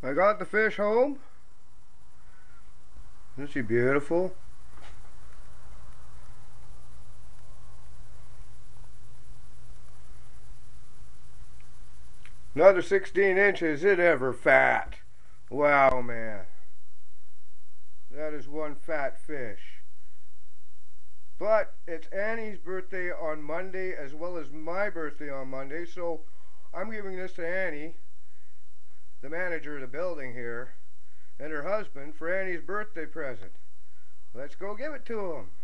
I got the fish home. Isn't she beautiful? Another 16 inches. It ever fat. Wow, man. That is one fat fish. But it's Annie's birthday on Monday as well as my birthday on Monday, so I'm giving this to Annie, the manager of the building here, and her husband for Annie's birthday present. Let's go give it to them.